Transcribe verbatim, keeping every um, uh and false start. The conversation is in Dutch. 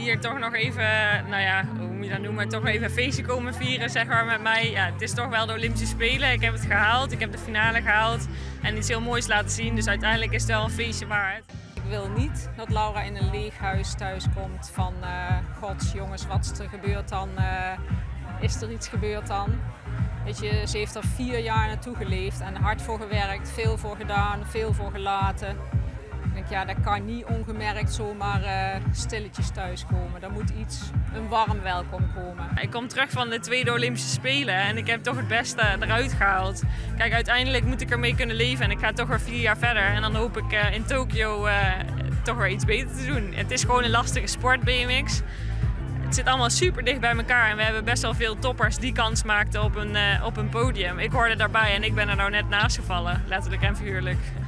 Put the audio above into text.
hier toch nog even, nou ja, hoe moet je dat noemen, toch nog even een feestje komen vieren, zeg maar, met mij. Ja, het is toch wel de Olympische Spelen. Ik heb het gehaald, ik heb de finale gehaald en iets heel moois laten zien. Dus uiteindelijk is het wel een feestje waard. Ik wil niet dat Laura in een leeg huis thuis komt van, uh, gods jongens, wat is er gebeurd dan? Uh, is er iets gebeurd dan? Weet je, ze heeft er vier jaar naartoe geleefd en hard voor gewerkt, veel voor gedaan, veel voor gelaten. Ik denk, ja, dat kan niet ongemerkt zomaar uh, stilletjes thuiskomen. Er moet iets, een warm welkom komen. Ik kom terug van de tweede Olympische Spelen en ik heb toch het beste eruit gehaald. Kijk, uiteindelijk moet ik ermee kunnen leven en ik ga toch weer vier jaar verder. En dan hoop ik uh, in Tokio uh, toch weer iets beter te doen. Het is gewoon een lastige sport, B M X. Het zit allemaal super dicht bij elkaar en we hebben best wel veel toppers die kans maakten op een, uh, op een podium. Ik hoorde daarbij en ik ben er nou net naast gevallen, letterlijk en figuurlijk.